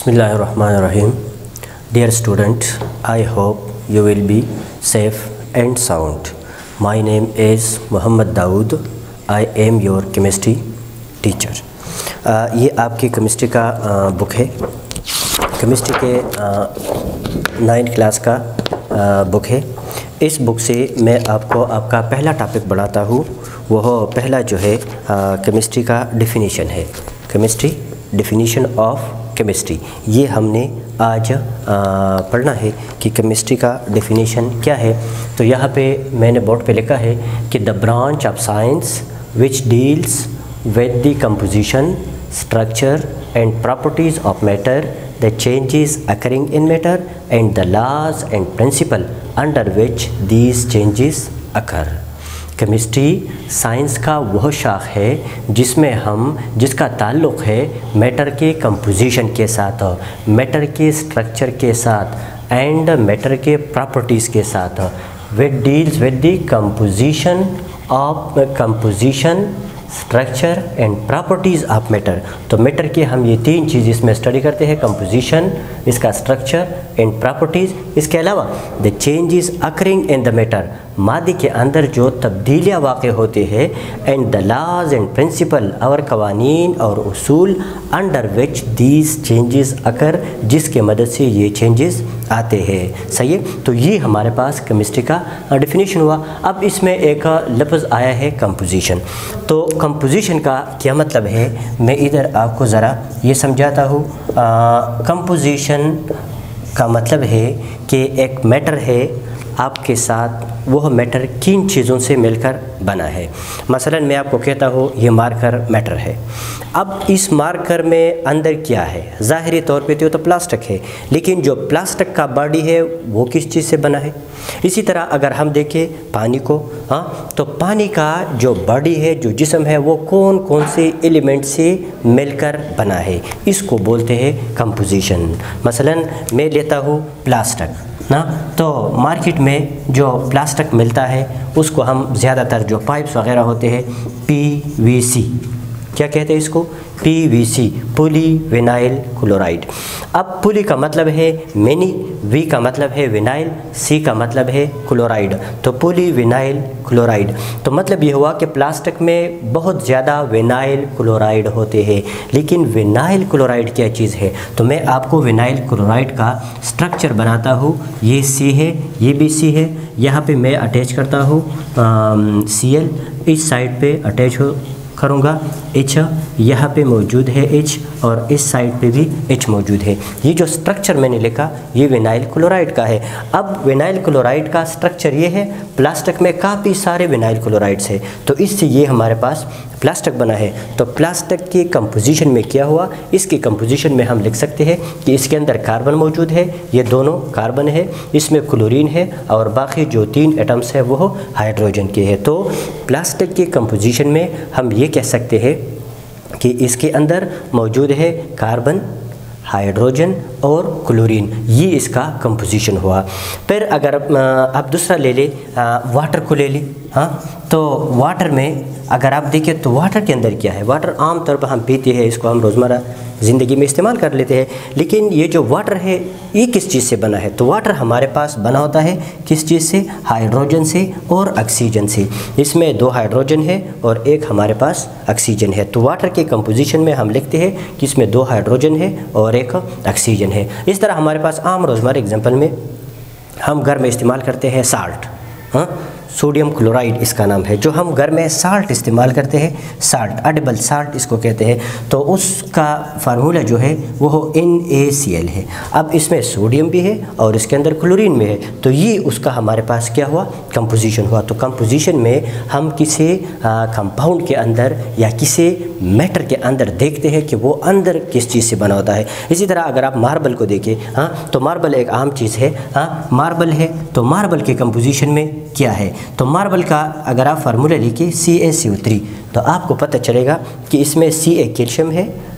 Bismillahirrahmanirrahim. Dear students, I hope you will be safe and sound. My name is Muhammad Dawood. I am your chemistry teacher. ये आपकी chemistry का book है। Chemistry के 9th class का book है। इस book से मैं आपको आपका पहला टॉपिक बढ़ाता हूँ। वह पहला जो है केमिस्ट्री का डेफिनेशन है। Chemistry, definition of chemistry. ये हमने आज पढ़ना है कि केमिस्ट्री का डेफिनेशन क्या है। तो यहाँ पे मैंने बोर्ड पे लिखा है कि the branch of science which deals with the composition, structure and properties of matter, the changes occurring in matter and the laws and principle under which these changes occur. Chemistry science का वह शाख है जिसका ताल्लुक़ है matter के composition के साथ, मैटर के स्ट्रक्चर के साथ एंड मैटर के प्रॉपर्टीज़ के साथ। Which deals with the composition, structure and properties of matter. तो मैटर के हम ये 3 चीज़ इसमें स्टडी करते हैं, कंपोजिशन, इसका स्ट्रक्चर एंड प्रॉपर्टीज़। इसके अलावा the changes occurring in the matter, मादे के अंदर जो तब्दीलियाँ वाक़ होते हैं, and the laws and principle और कवानीन और उसूल under which these changes occur, जिसके मदद से ये चेंजेस आते हैं। सही है। तो ये हमारे पास केमिस्ट्री का डेफिनेशन हुआ। अब इसमें एक लफ्ज़ आया है कंपोजिशन। तो कंपोजिशन का क्या मतलब है, मैं इधर आपको ज़रा ये समझाता हूँ। कंपोजिशन का मतलब है कि एक मैटर है आपके साथ, वह मैटर किन चीज़ों से मिलकर बना है। मसलन मैं आपको कहता हूँ ये मार्कर मैटर है। अब इस मार्कर में अंदर क्या है, ज़ाहिरी तौर पे तो प्लास्टिक है, लेकिन जो प्लास्टिक का बॉडी है वो किस चीज़ से बना है। इसी तरह अगर हम देखें पानी को, तो पानी का जो बॉडी है, जो जिस्म है, वो कौन कौन से एलिमेंट से मिलकर बना है, इसको बोलते हैं कंपोजिशन। मसलन मैं लेता हूँ प्लास्टिक ना, तो मार्केट में जो प्लास्टिक मिलता है उसको हम ज़्यादातर जो पाइप्स वगैरह होते हैं PVC, क्या कहते हैं इसको, PVC, पॉली विनाइल क्लोराइड। अब पॉली का मतलब है मैनी, V का मतलब है विनाइल, C का मतलब है क्लोराइड। तो पॉली विनाइल क्लोराइड, तो मतलब ये हुआ कि प्लास्टिक में बहुत ज़्यादा विनाइल क्लोराइड होते हैं। लेकिन विनाइल क्लोराइड क्या चीज़ है, तो मैं आपको विनाइल क्लोराइड का स्ट्रक्चर बनाता हूँ। ये C है, ये भी C है। यहाँ पे मैं अटैच करता हूँ Cl, इस साइड पे अटैच करूँगा H, यहाँ पे मौजूद है H और इस साइड पे भी H मौजूद है। ये जो स्ट्रक्चर मैंने लिखा ये विनाइल क्लोराइड का है। अब विनाइल क्लोराइड का स्ट्रक्चर ये है, प्लास्टिक में काफ़ी सारे विनाइल क्लोराइड्स है, तो इससे ये हमारे पास प्लास्टिक बना है। तो प्लास्टिक की कंपोजिशन में क्या हुआ, इसकी कंपोजिशन में हम लिख सकते हैं कि इसके अंदर कार्बन मौजूद है, ये दोनों कार्बन है, इसमें क्लोरीन है और बाकी जो 3 एटम्स है वो हाइड्रोजन के हैं। तो प्लास्टिक की कंपोजिशन में हम ये कह सकते हैं कि इसके अंदर मौजूद है कार्बन, हाइड्रोजन और क्लोरीन, ये इसका कंपोजिशन हुआ। फिर अगर आप दूसरा ले ले, वाटर को ले ली, तो वाटर में अगर आप देखें तो वाटर के अंदर क्या है, वाटर आम तौर पर हम पीते हैं, इसको हम रोज़मर्रा ज़िंदगी में इस्तेमाल कर लेते हैं। लेकिन ये जो वाटर है ये किस चीज़ से बना है, तो वाटर हमारे पास बना होता है किस चीज़ से, हाइड्रोजन से और ऑक्सीजन से। इसमें 2 हाइड्रोजन है और 1 हमारे पास ऑक्सीजन है। तो वाटर के कंपोजिशन में हम लिखते हैं कि इसमें 2 हाइड्रोजन है और 1 ऑक्सीजन है। इस तरह हमारे पास आम रोज़मर्रा एग्जाम्पल में हम घर में इस्तेमाल करते हैं साल्ट, सोडियम क्लोराइड इसका नाम है, जो हम घर में साल्ट इस्तेमाल करते हैं, साल्ट, एडिबल साल्ट इसको कहते हैं। तो उसका फार्मूला जो है वो NaCl है। अब इसमें सोडियम भी है और इसके अंदर क्लोरीन में है, तो ये उसका हमारे पास क्या हुआ, कंपोजिशन हुआ। तो कंपोजिशन में हम किसी कंपाउंड के अंदर या किसी मैटर के अंदर देखते हैं कि वो अंदर किस चीज़ से बना होता है। इसी तरह अगर आप मार्बल को देखें, तो मार्बल एक आम चीज़ है, मार्बल है, तो मार्बल के कंपोजिशन में क्या है, तो मार्बल का अगर आप फार्मूला लिखिए CaCO3, तो आपको पता चलेगा कि इसमें Ca कैल्शियम है,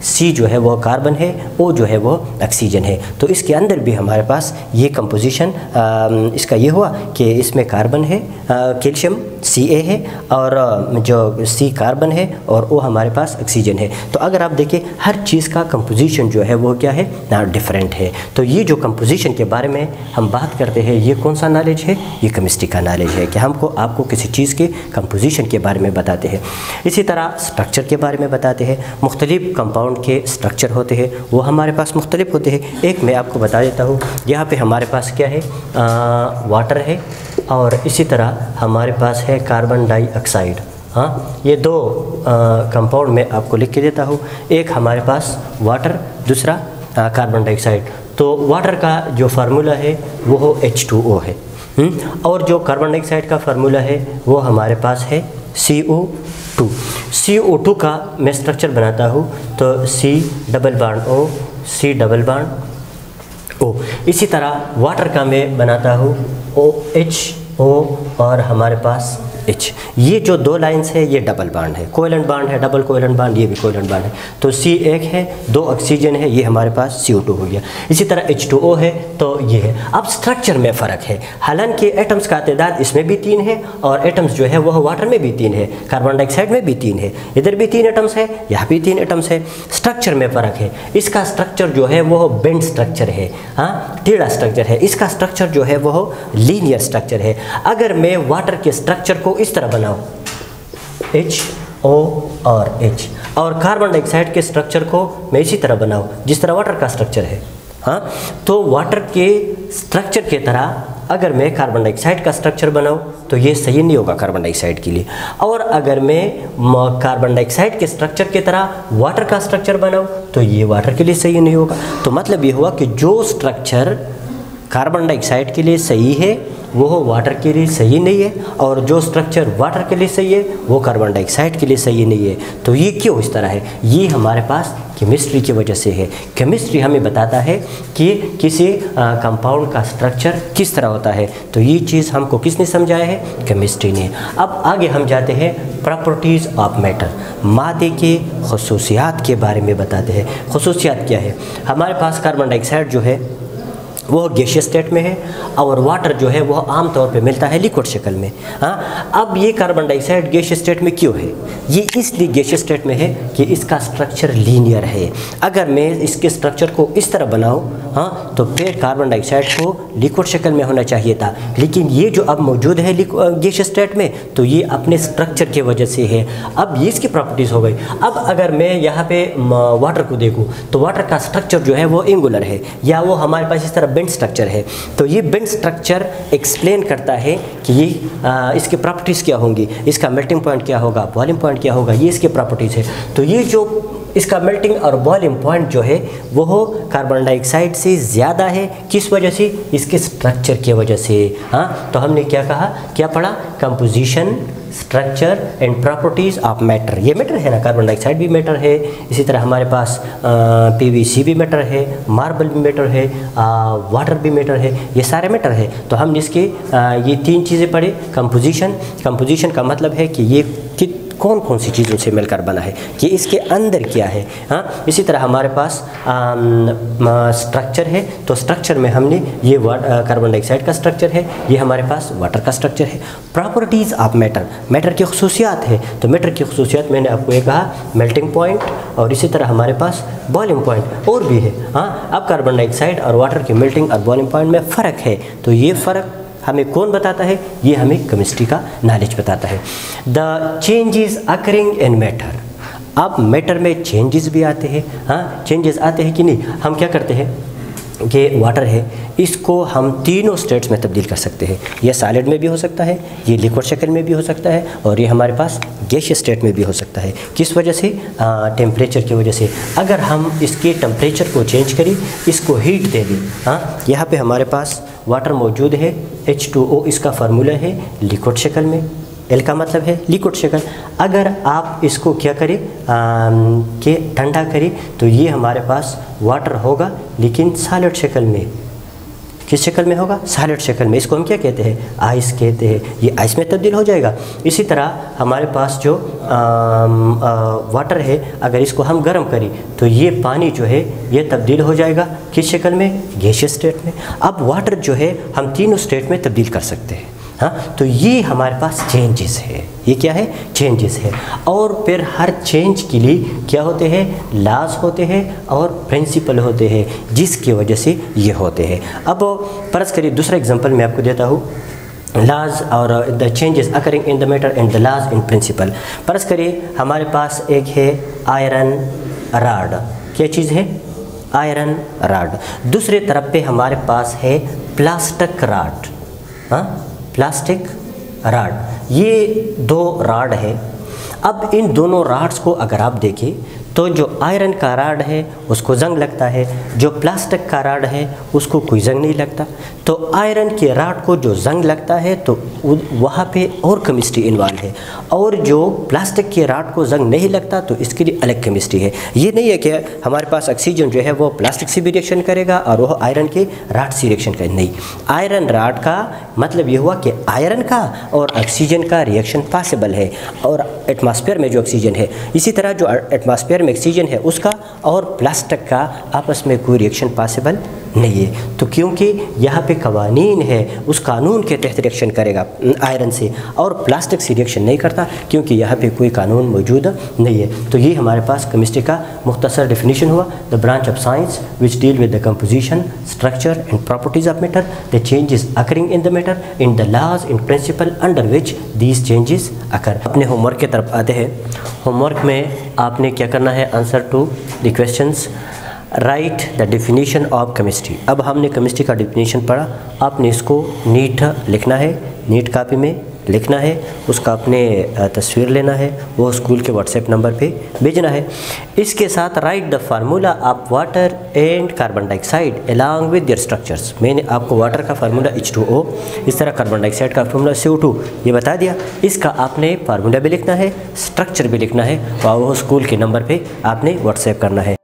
C जो है वो कार्बन है, O जो है वो ऑक्सीजन है। तो इसके अंदर भी हमारे पास ये कंपोजिशन इसका ये हुआ कि इसमें कार्बन है, कैल्शियम Ca है, और जो C कार्बन है और O हमारे पास ऑक्सीजन है। तो अगर आप देखें हर चीज़ का कंपोजिशन जो है वो क्या है ना, डिफरेंट है। तो ये जो कंपोजिशन के बारे में हम बात करते हैं, ये कौन सा नॉलेज है, ये केमिस्ट्री का नॉलेज है कि हमको आपको किसी चीज़ के कंपोजिशन के बारे में बताते हैं। इसी तरह स्ट्रक्चर के बारे में बताते हैं। मुख्तलिफ कंपाउंड के स्ट्रक्चर होते हैं, वो हमारे पास मुख्तलिफ होते हैं। एक मैं आपको बता देता हूँ, यहाँ पे हमारे पास क्या है, वाटर है, और इसी तरह हमारे पास है कार्बन डाइऑक्साइड। हाँ, ये दो कंपाउंड में आपको लिख के देता हूँ। एक हमारे पास वाटर, दूसरा कार्बन डाइऑक्साइड। तो वाटर का जो फार्मूला है वो H2O है, और जो कार्बन डाइऑक्साइड का फार्मूला है वो हमारे पास है CO2। CO2 का मैं स्ट्रक्चर बनाता हूँ तो C double bond O, C double bond O। इसी तरह वाटर का मैं बनाता हूँ OHO और हमारे पास H। ये जो दो लाइंस है ये डबल बॉन्ड है, कोवेलेंट बॉन्ड है, डबल कोवेलेंट बॉन्ड, ये भी कोवेलेंट बॉन्ड है। तो C एक है, दो ऑक्सीजन है, ये हमारे पास CO2 हो गया। इसी तरह H2O है, तो ये है। अब स्ट्रक्चर में फ़र्क है, हालांकि एटम्स का तादाद इसमें भी 3 है और एटम्स जो है वह वाटर में भी 3 है, कार्बन डाइऑक्साइड में भी 3 है, इधर भी 3 एटम्स है, यहाँ भी 3 एटम्स है। स्ट्रक्चर में फ़र्क है, इसका स्ट्रक्चर जो है वह बेंड स्ट्रक्चर है, हाँ, टेढ़ा स्ट्रक्चर है। इसका स्ट्रक्चर जो है वह लीनियर स्ट्रक्चर है। अगर मैं वाटर के स्ट्रक्चर को इस तरह बनाऊं, HO और H, और कार्बन डाइऑक्साइड के स्ट्रक्चर को मैं इसी तरह बनाऊं जिस तरह वाटर का स्ट्रक्चर है, हाँ, तो वाटर के स्ट्रक्चर के तरह अगर मैं कार्बन डाइऑक्साइड का स्ट्रक्चर बनाऊं तो ये सही नहीं होगा कार्बन डाइऑक्साइड के लिए। और अगर मैं कार्बन डाइऑक्साइड के स्ट्रक्चर की तरह वाटर का स्ट्रक्चर बनाऊं तो ये वाटर के लिए सही नहीं होगा। तो मतलब ये हुआ कि जो स्ट्रक्चर कार्बन डाइऑक्साइड के लिए सही है वो वाटर के लिए सही नहीं है, और जो स्ट्रक्चर वाटर के लिए सही है वो कार्बन डाइऑक्साइड के लिए सही नहीं है। तो ये क्यों इस तरह है, ये हमारे पास केमिस्ट्री की वजह से है। केमिस्ट्री हमें बताता है कि किसी कंपाउंड का स्ट्रक्चर किस तरह होता है। तो ये चीज़ हमको किसने समझाया है, केमिस्ट्री ने। अब आगे हम जाते हैं प्रॉपर्टीज़ ऑफ मैटर, मादे के खसूसियात के बारे में बताते हैं। खसूसियात क्या है, हमारे पास कार्बन डाइऑक्साइड जो है वो गैसियस स्टेट में है, और वाटर जो है वह आम तौर पे मिलता है लिक्विड शक्ल में। हाँ, अब ये कार्बन डाइऑक्साइड गैसियस स्टेट में क्यों है, ये इसलिए गैसियस स्टेट में है कि इसका स्ट्रक्चर लीनियर है। अगर मैं इसके स्ट्रक्चर को इस तरह बनाऊँ, हाँ, तो फिर कार्बन डाइऑक्साइड को लिक्विड शक्ल में होना चाहिए था, लेकिन ये जो अब मौजूद है गैसियस स्टेट में, तो ये अपने स्ट्रक्चर की वजह से है। अब ये इसकी प्रॉपर्टीज़ हो गई। अब अगर मैं यहाँ पे वाटर को देखूँ तो वाटर का स्ट्रक्चर जो है वो एंगुलर है, या वो हमारे पास इस तरह बेंड स्ट्रक्चर है। तो ये बेंड स्ट्रक्चर एक्सप्लेन करता है कि ये इसके प्रॉपर्टीज़ क्या होंगी, इसका मेल्टिंग पॉइंट क्या होगा, बॉइलिंग पॉइंट क्या होगा, ये इसके प्रॉपर्टीज़ है। तो ये जो इसका मेल्टिंग और बॉइलिंग पॉइंट जो है वो कार्बन डाइऑक्साइड से ज़्यादा है। किस वजह से, इसके स्ट्रक्चर की वजह से। हाँ, तो हमने क्या कहा, क्या पढ़ा, composition, structure and properties of matter. ये मैटर है ना, कार्बन डाइऑक्साइड भी मैटर है, इसी तरह हमारे पास PVC भी मैटर है, मार्बल भी मैटर है, वाटर भी मैटर है, ये सारे मैटर है। तो हम इसके ये 3 चीज़ें पढ़े। कंपोजिशन का मतलब है कि ये कौन कौन सी चीज़ों से मिलकर बना है, कि इसके अंदर क्या है। हाँ, इसी तरह हमारे पास स्ट्रक्चर है, तो स्ट्रक्चर में हमने ये कार्बन डाइऑक्साइड का स्ट्रक्चर है, ये हमारे पास वाटर का स्ट्रक्चर है। प्रॉपर्टीज़ ऑफ मैटर, मैटर की खसूसियात है। तो मैटर की खसूसियात मैंने आपको ये कहा, मेल्टिंग पॉइंट, और इसी तरह हमारे पास बॉइलिंग पॉइंट और भी है। हाँ, अब कार्बन डाइऑक्साइड और वाटर के मेल्टिंग और बॉइलिंग पॉइंट में फ़र्क है। तो ये फ़र्क हमें कौन बताता है, ये हमें केमिस्ट्री का नॉलेज बताता है। The changes occurring in matter, अब मैटर में चेंजेस भी आते हैं। हाँ, चेंजेस आते हैं कि नहीं, हम क्या करते हैं कि वाटर है, इसको हम तीनों स्टेट्स में तब्दील कर सकते हैं। ये सॉलिड में भी हो सकता है, ये लिक्विड शक्ल में भी हो सकता है, और ये हमारे पास गैसियस स्टेट में भी हो सकता है। किस वजह से, टेम्परेचर की वजह से। अगर हम इसके टेम्परेचर को चेंज करें, इसको हीट दे दें, हाँ, यहाँ पे हमारे पास वाटर मौजूद है, H2O इसका फार्मूला है लिक्विड शक्ल में, L का मतलब है लिक्विड शक्ल। अगर आप इसको क्या करें कि ठंडा करें, तो ये हमारे पास वाटर होगा लेकिन सॉलिड शक्ल में। किस शक्ल में होगा? सॉलिड शक्ल में। इसको हम क्या कहते हैं? आइस कहते हैं। ये आइस में तब्दील हो जाएगा। इसी तरह हमारे पास जो वाटर है, अगर इसको हम गर्म करें तो ये पानी जो है ये तब्दील हो जाएगा किस शक्ल में? गैसियस स्टेट में। अब वाटर जो है हम तीनों स्टेट में तब्दील कर सकते हैं। हाँ, तो ये हमारे पास चेंजेस है। ये क्या है? चेंजेस है। और फिर हर चेंज के लिए क्या होते हैं? लॉज होते हैं और प्रिंसिपल होते हैं, जिसकी वजह से ये होते हैं। अब फर्ज करिए दूसरा एग्जांपल मैं आपको देता हूँ, लॉज और the changes occurring in the matter and the laws in principle. फर्ज करिए हमारे पास एक है आयरन रॉड। क्या चीज़ है? Iron rod. दूसरे तरफ पे हमारे पास है प्लास्टिक रॉड। हाँ, प्लास्टिक रॉड। ये दो रॉड है। अब इन दोनों रॉड्स को अगर आप देखें तो जो आयरन का रॉड है उसको जंग लगता है, जो प्लास्टिक का रॉड है उसको कोई जंग नहीं लगता। तो आयरन के रॉड को जो जंग लगता है तो वहाँ पे और केमिस्ट्री इन्वॉल्व है, और जो प्लास्टिक के रॉड को जंग नहीं लगता तो इसके लिए अलग केमिस्ट्री है। ये नहीं है कि हमारे पास ऑक्सीजन जो है वो प्लास्टिक से भी रिएक्शन करेगा और वह आयरन के रॉड से रिएक्शन करेगा, नहीं। आयरन रॉड का मतलब ये हुआ कि आयरन का और ऑक्सीजन का रिएक्शन पॉसिबल है, और एटमॉस्फेयर में जो ऑक्सीजन है, इसी तरह जो एटमॉस्फेयर में ऑक्सीजन है उसका और प्लास्टिक का आपस में कोई रिएक्शन पॉसिबल नहीं है। तो क्योंकि यहाँ पे कवानीन है, उस कानून के तहत रिएक्शन करेगा आयरन से, और प्लास्टिक से रिएक्शन नहीं करता क्योंकि यहाँ पे कोई कानून मौजूद नहीं है। तो ये हमारे पास केमिस्ट्री का मुख्तसर डेफिनेशन हुआ। The branch of science which deal with the composition, structure and properties of matter, the changes occurring in the matter, in the laws in principle under which these changes occur. अपने homework की तरफ आते हैं। Homework में आपने क्या करना है? Answer to the questions, write the definition of chemistry. अब हमने केमिस्ट्री का डेफिनेशन पढ़ा, आपने इसको नीट लिखना है, नीट कॉपी में लिखना है, उसका अपने तस्वीर लेना है, वो स्कूल के व्हाट्सएप नंबर पे भेजना है। इसके साथ write the formula of water and carbon dioxide along with their structures. मैंने आपको वाटर का फार्मूला H2O, इस तरह कार्बन डाइऑक्साइड का फार्मूला CO2 ये बता दिया। इसका आपने फार्मूला भी लिखना है, स्ट्रक्चर भी लिखना है, और वो स्कूल के नंबर पर आपने व्हाट्सएप करना है।